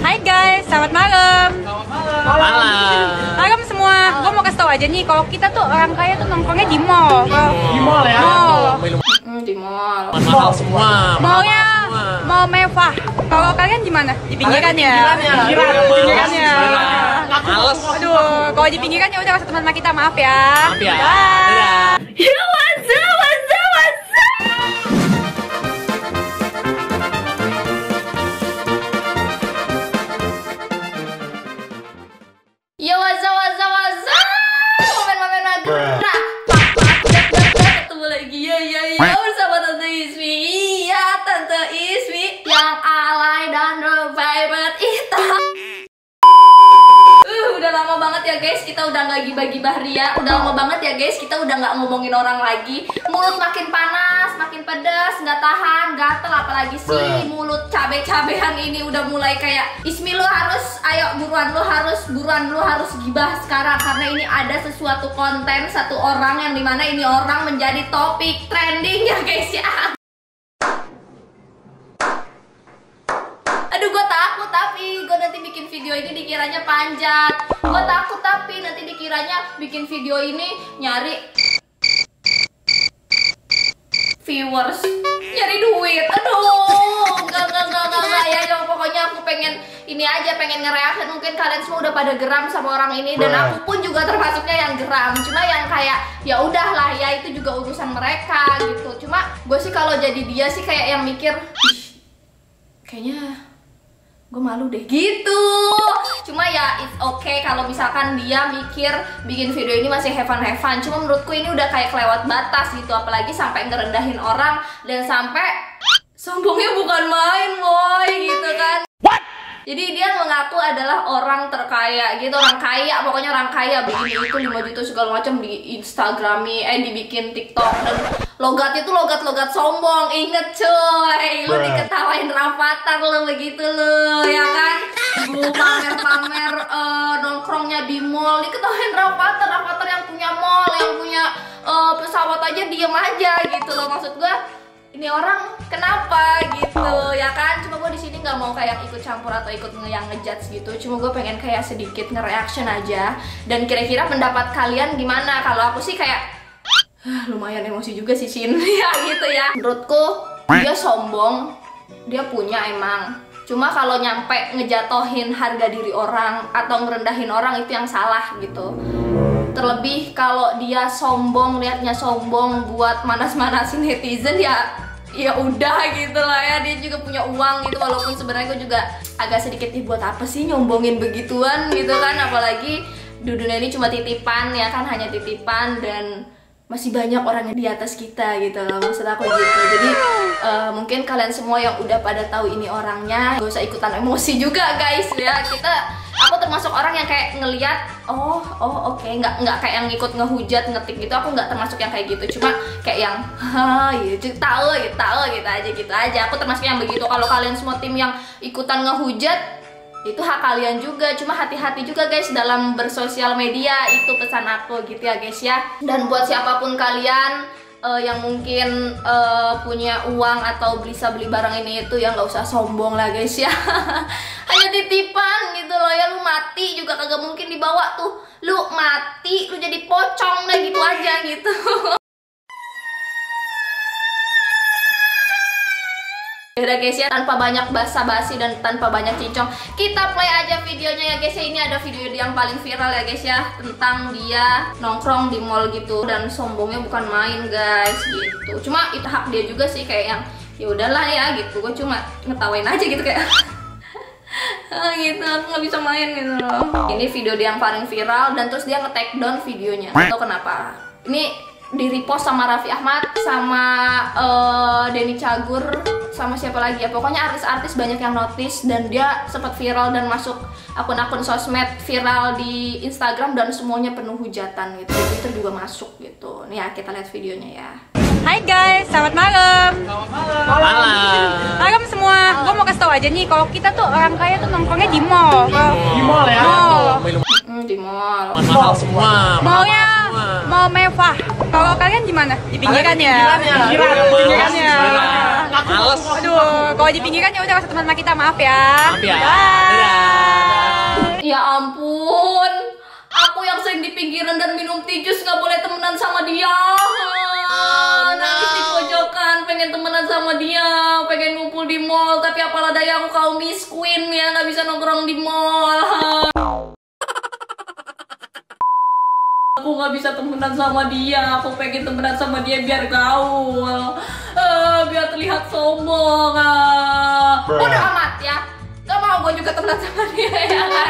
Hai guys, selamat malam. Malam semua. Gue mau kasih tau aja nih, kalau kita tuh orang kaya tuh nongkrongnya di mall. Di mall ya? Di mall. Mahal semua. Mallnya mall mewah. Kalau kalian gimana? Di pinggiran ya? Pinggiran ya. Males. Aduh, kalau di pinggiran ya udah kasih teman sama kita, maaf ya. Maaf ya. Bye. Dadah. Momen-momen mager. Nah, ketemu lagi ya bersama Tante Ismi. Iya, Tante Ismi yang alay dan favorite itu. Udah lama banget ya guys, kita udah nggak gibah-gibah ria. Udah lama banget ya guys, kita udah nggak ngomongin orang lagi. Mulut makin panas, makin pedas, nggak tahan, gatel. Apalagi sih mulut cabe-cabean ini udah mulai kayak Ismi, lu harus, ayo buruan lu harus gibah sekarang. Karena ini ada sesuatu konten satu orang yang dimana ini orang menjadi topik trending ya guys ya. Aduh, gue takut tapi gue nanti bikin video ini dikiranya panjat. Gue takut tapi nanti dikiranya bikin video ini nyari viewers, nyari duit. Aduh, enggak ya. Pokoknya aku pengen ini aja, pengen nge-reaction. Mungkin kalian semua udah pada geram sama orang ini dan aku pun juga termasuknya yang geram. Cuma yang kayak ya udahlah ya, itu juga urusan mereka gitu. Cuma gue sih kalau jadi dia sih kayak yang mikir, kayaknya gue malu deh gitu. Cuma ya it's okay kalau misalkan dia mikir bikin video ini masih have fun. Cuma menurutku ini udah kayak kelewat batas gitu. Apalagi sampai ngerendahin orang dan sampai sombongnya bukan main boy gitu kan. Jadi dia mengaku adalah orang terkaya gitu, orang kaya, pokoknya orang kaya, begini itu 5 juta segala macam di Instagrami, dibikin TikTok. Dan logatnya tuh logat sombong. Inget cuy, lu diketawain Rafathar lo begitu lo, ya kan? Lu pamer-pamer nongkrongnya di mall, diketawain Rafathar yang punya mall, yang punya pesawat aja diem aja gitu loh. Maksud gua ini orang kenapa gitu ya kan? Cuma gue di sini nggak mau kayak ikut campur atau ikut yang ngejudge gitu. Cuma gue pengen kayak sedikit nge-reaction aja. Dan kira-kira pendapat kalian gimana? Kalau aku sih kayak lumayan emosi juga sih Shin ya gitu ya. Menurutku dia sombong, dia punya emang. Cuma kalau nyampe ngejatohin harga diri orang atau ngerendahin orang itu yang salah gitu. Terlebih kalau dia sombong, liatnya sombong buat manas-manasin netizen, ya udah gitu lah ya, dia juga punya uang gitu. Walaupun sebenarnya gue juga agak sedikit buat apa sih nyombongin begituan gitu kan. Apalagi dunia ini cuma titipan ya kan, hanya titipan dan masih banyak orang yang di atas kita gitu loh, maksud aku gitu. Jadi mungkin kalian semua yang udah pada tahu ini orangnya, gak usah ikutan emosi juga guys ya. Aku termasuk orang yang kayak ngeliat oke, nggak kayak yang ikut ngehujat ngetik gitu. Aku nggak termasuk yang kayak gitu, cuma kayak yang tahu gitu aja. Aku termasuk yang begitu. Kalau kalian semua tim yang ikutan ngehujat, itu hak kalian juga. Cuma hati-hati juga guys dalam bersosial media, itu pesan aku gitu ya guys ya. Dan buat siapapun kalian yang mungkin punya uang atau bisa beli barang ini itu, ya nggak usah sombong lah guys ya. Hanya titipan gitu loh ya. Lu mati juga kagak mungkin dibawa tuh. Lu mati, lu jadi pocong deh gitu aja gitu. Udah guys ya, tanpa banyak basa-basi dan tanpa banyak cincong, kita play aja videonya ya guys ya. Ini ada video yang paling viral ya guys ya, tentang dia nongkrong di mall gitu dan sombongnya bukan main guys gitu. Cuma itu hak dia juga sih, kayak yang ya udahlah ya gitu. Gue cuma ngetawain aja gitu kayak gitu, aku nggak bisa main gitu loh. Ini video dia yang paling viral dan terus dia nge-take down videonya. Gak tau kenapa. Ini di-repost sama Raffi Ahmad, sama Denny Cagur, sama siapa lagi ya, pokoknya artis-artis banyak yang notice. Dan dia sempat viral dan masuk akun-akun sosmed viral di Instagram dan semuanya penuh hujatan gitu. Twitter juga masuk gitu. Nih ya, kita lihat videonya ya. Hai guys, selamat malam. Malam semua. Gue mau kasih tau aja nih, kalau kita tuh orang kaya tuh nongkrongnya di mall. Di mall ya? Di mall. Mahal semua. Mallnya mall mewah. Kalau kalian gimana? Di pinggiran ya? Pinggiran ya. Males. Aduh, kalau di pinggiran ya udah kasih teman sama kita, maaf ya. Maaf ya. Bye. Dadah. temenan sama dia. Nangis di pojokan, pengen temenan sama dia, pengen ngumpul di mall, tapi apalah daya aku kaum Miss Queen ya, nggak bisa nongkrong di mall. Aku nggak bisa temenan sama dia, aku pengen temenan sama dia biar gaul, biar terlihat sombong. Udah amat ya, gak mau gue juga temenan sama dia ya kan.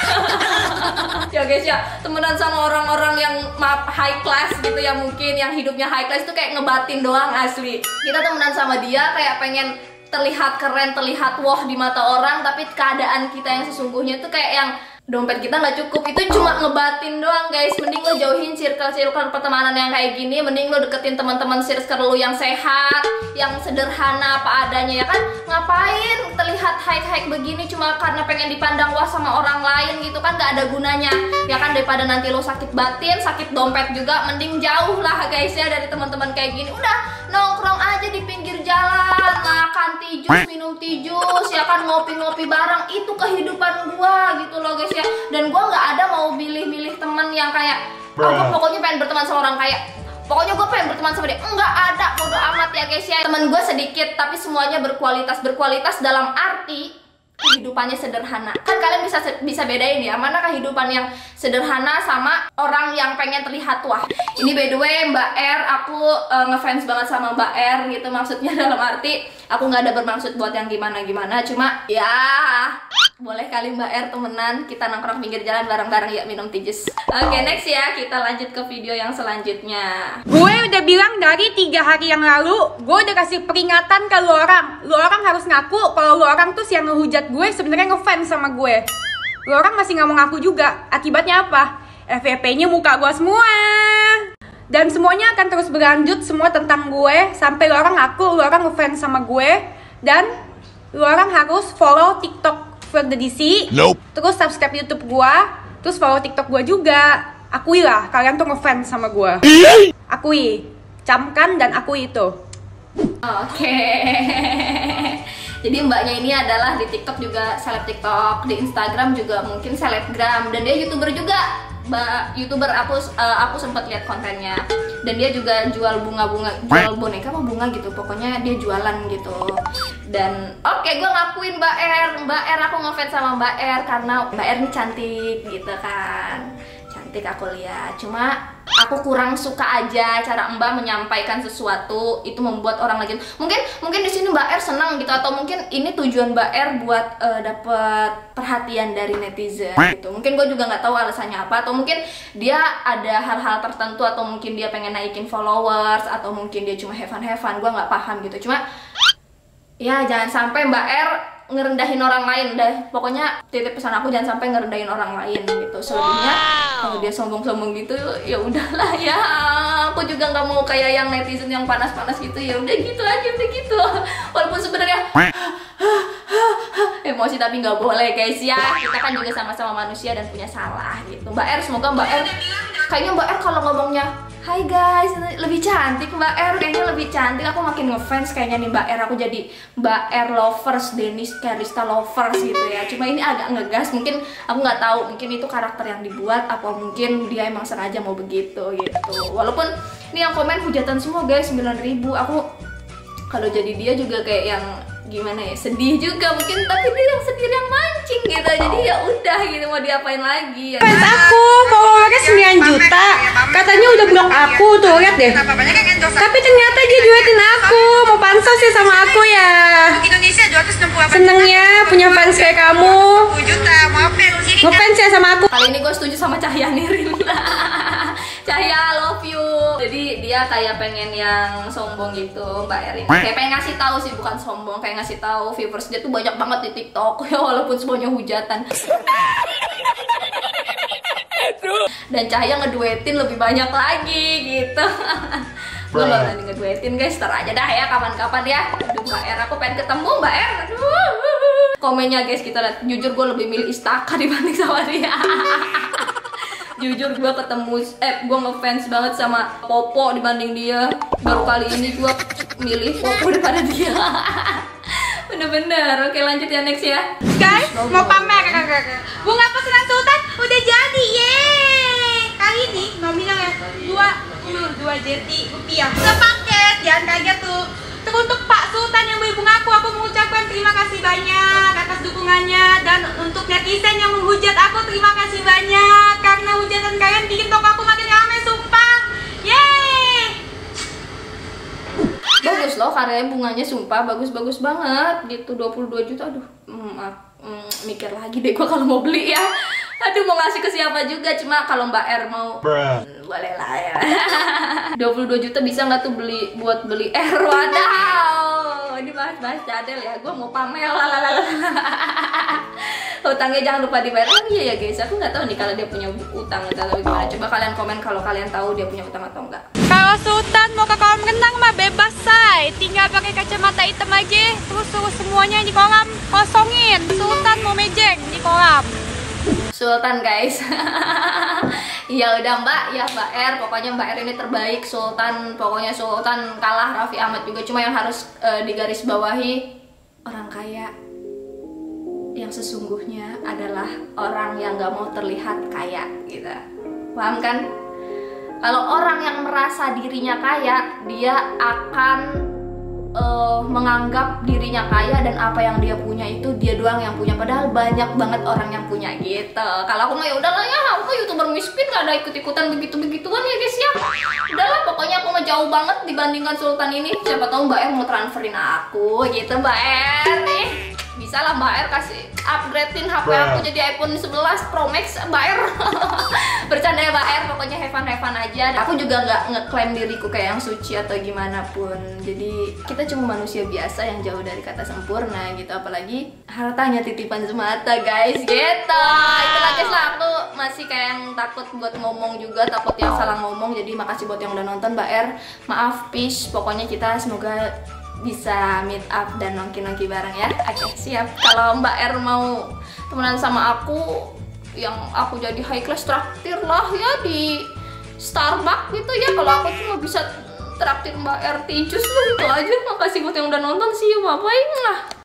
Ya guys ya, temenan sama orang-orang yang high class gitu ya, mungkin yang hidupnya high class tuh kayak ngebatin doang asli. Kita temenan sama dia kayak pengen terlihat keren, terlihat wah di mata orang, tapi keadaan kita yang sesungguhnya tuh kayak yang dompet kita nggak cukup, itu cuma ngebatin doang guys. Mending lo jauhin circle pertemanan yang kayak gini, mending lo deketin teman-teman circle lo yang sehat, yang sederhana apa adanya ya kan. Ngapain terlihat high begini cuma karena pengen dipandang wah sama orang lain gitu kan, nggak ada gunanya ya kan. Daripada nanti lo sakit batin, sakit dompet juga, mending jauh lah guys ya dari teman-teman kayak gini. Udah nongkrong aja di pinggir jalan, makan tijus, minum tijus ya kan, ngopi-ngopi bareng. Itu kehidupan gua gitu loh guys ya. Dan gue nggak ada mau milih-milih teman yang kayak aku pokoknya pengen berteman sama orang kaya, pokoknya gue pengen berteman sama dia. Enggak ada, bodo amat ya guys ya. Temen gue sedikit tapi semuanya berkualitas dalam arti kehidupannya sederhana. Kan kalian bisa bedain ya, mana kehidupan yang sederhana sama orang yang pengen terlihat wah. Ini by the way Mbak R, aku ngefans banget sama Mbak R gitu. Maksudnya dalam arti aku nggak ada bermaksud buat yang gimana-gimana, cuma ya boleh kali Mbak R temenan, kita nongkrong pinggir jalan bareng-bareng ya, minum tijus. Oke, next ya, kita lanjut ke video yang selanjutnya. Gue udah bilang dari 3 hari yang lalu, gue udah kasih peringatan ke lu orang harus ngaku kalau lu orang tuh yang ngehujat gue sebenarnya ngefans sama gue. Lu orang masih nggak mau ngaku juga. Akibatnya apa? FYP-nya muka gue semua. Dan semuanya akan terus berlanjut semua tentang gue sampai lu orang ngaku lu orang ngefans sama gue. Dan lu orang harus follow TikTok for the DC, terus subscribe YouTube gua, terus follow TikTok gua juga. Akui lah, kalian tuh ngefans sama gua. Akui, camkan dan akui itu. Oke. Jadi mbaknya ini adalah di TikTok juga seleb TikTok, di Instagram juga mungkin selebgram, dan dia YouTuber juga. YouTuber aku sempat lihat kontennya, dan dia juga jual bunga-bunga, jual boneka apa bunga gitu, pokoknya dia jualan gitu. Dan oke, gue ngakuin Mbak R, aku ngefans sama Mbak R karena Mbak R ini cantik gitu kan, cantik aku lihat. Cuma aku kurang suka aja cara Mbak menyampaikan sesuatu itu membuat orang lagi. Mungkin di sini Mbak R senang gitu, atau mungkin ini tujuan Mbak R buat dapet perhatian dari netizen gitu. Mungkin gue juga nggak tahu alasannya apa, atau mungkin dia ada hal-hal tertentu, atau mungkin dia pengen naikin followers, atau mungkin dia cuma have fun. Gue nggak paham gitu. Cuma ya jangan sampai Mbak R ngerendahin orang lain deh. Pokoknya titip pesan aku, jangan sampai ngerendahin orang lain gitu. Selebihnya kalau dia sombong-sombong gitu ya udahlah ya. Aku juga nggak mau kayak yang netizen yang panas-panas gitu. Ya udah gitu aja, udah gitu. Walaupun sebenarnya emosi, tapi nggak boleh guys ya. Kita kan juga sama-sama manusia dan punya salah gitu. Mbak R, semoga Mbak R, kayaknya Mbak R kalau ngomongnya hai guys, lebih cantik Mbak R, kayaknya lebih cantik. Aku makin ngefans kayaknya nih Mbak R. Aku jadi Mbak R lovers, Dennis Karista lovers gitu ya. Cuma ini agak ngegas, mungkin aku nggak tahu, mungkin itu karakter yang dibuat, apa mungkin dia emang sengaja mau begitu gitu. Walaupun ini yang komen hujatan semua guys, 9.000. Aku kalau jadi dia juga kayak yang gimana ya, sedih juga mungkin, tapi dia yang sendiri yang mancing gitu. Jadi ya udah gitu, mau diapain lagi ya. Fans aku followernya 9 juta, katanya udah blok aku tuh, lihat deh. Tapi ternyata dia duetin aku, mau pansos ya sama aku ya. Senengnya punya fans kayak kamu. Ngefans ya sama aku. Kali ini gue setuju sama Cahya Nirin. Cahya love you. Jadi dia kayak pengen yang sombong gitu Mbak Erin. Kayak pengen ngasih tahu sih, bukan sombong, kayak ngasih tahu viewers dia tuh banyak banget di TikTok ya, walaupun semuanya hujatan. Dan Cahya ngeduetin lebih banyak lagi gitu. Gue gak berani ngeduetin guys, ntar aja dah ya kapan-kapan ya. Aduh Mbak R, aku pengen ketemu Mbak R. Aduh. Komennya guys, kita lihat. Jujur gue lebih milih Istaka dibanding sama dia. Jujur gue gue ngefans banget sama Popo dibanding dia. Baru kali ini gue milih Popo daripada dia. Bener-bener. Oke lanjut ya, next ya Guys, mau pamer bunga pesanan Sultan udah jadi, yeay. Kali ini mau bilang ya, Juti rupiah sepaket. Jangan kaget tuh. Teruntuk Pak Sultan yang beli bunga aku mengucapkan terima kasih banyak atas dukungannya. Dan untuk netizen yang menghujat aku, terima kasih banyak. Karena hujatan kalian bikin toko aku makin ramai, sumpah. Yeay. Bagus loh karyanya, bunganya sumpah bagus-bagus banget gitu. 22 juta, aduh mikir lagi deh gua kalau mau beli ya. Aduh, mau ngasih ke siapa juga, cuma kalau Mbak R mau boleh lah ya. 22 juta bisa nggak tuh buat beli R? Wadaw, ini bahas-bahas cadel ya, gue mau pamer lah. Utangnya jangan lupa dibayar lagi ya guys. Aku nggak tahu nih kalau dia punya utang atau gimana. Coba kalian komen kalau kalian tahu dia punya utang atau enggak. Kalau Sultan mau ke kolam renang mah bebas say, tinggal pakai kacamata hitam aja, terus suruh semuanya di kolam kosongin. Sultan mau mejeng di kolam. Sultan guys. Ya udah Mbak, ya Mbak R, pokoknya Mbak R ini terbaik. Sultan, pokoknya Sultan kalah Raffi Ahmad juga. Cuma yang harus digarisbawahi, orang kaya yang sesungguhnya adalah orang yang gak mau terlihat kaya gitu. Paham kan? Kalau orang yang merasa dirinya kaya, dia akan menganggap dirinya kaya dan apa yang dia punya itu dia doang yang punya, padahal banyak banget orang yang punya gitu. Kalau aku mah ya udahlah ya, aku mah YouTuber miskin, gak ada ikut-ikutan begitu-begituan ya guys ya. Udahlah, pokoknya aku mah jauh banget dibandingkan Sultan ini. Siapa tahu Mbak R mau transferin aku gitu. Mbak R nih, bisa lah Mbak R kasih upgradein HP aku jadi iPhone 11 Pro Max Mbak R. Bercanda ya Mbak R, pokoknya have fun aja. Aku juga nggak ngeklaim diriku kayak yang suci atau gimana pun. Jadi kita cuma manusia biasa yang jauh dari kata sempurna gitu. Apalagi hartanya titipan semata guys gitu. Itulah guys lah, aku masih kayak yang takut buat ngomong juga, takut yang salah ngomong. Jadi makasih buat yang udah nonton Mbak R. Maaf, peace. Pokoknya kita semoga bisa meet up dan nongki-nongki bareng ya. Oke, siap. Kalau Mbak R mau temenan sama aku, yang aku jadi high class traktir lah ya di Starbucks gitu ya. Kalau aku cuma bisa traktir Mbak R tea juice gitu aja. Makasih buat yang udah nonton, see you, bye bye.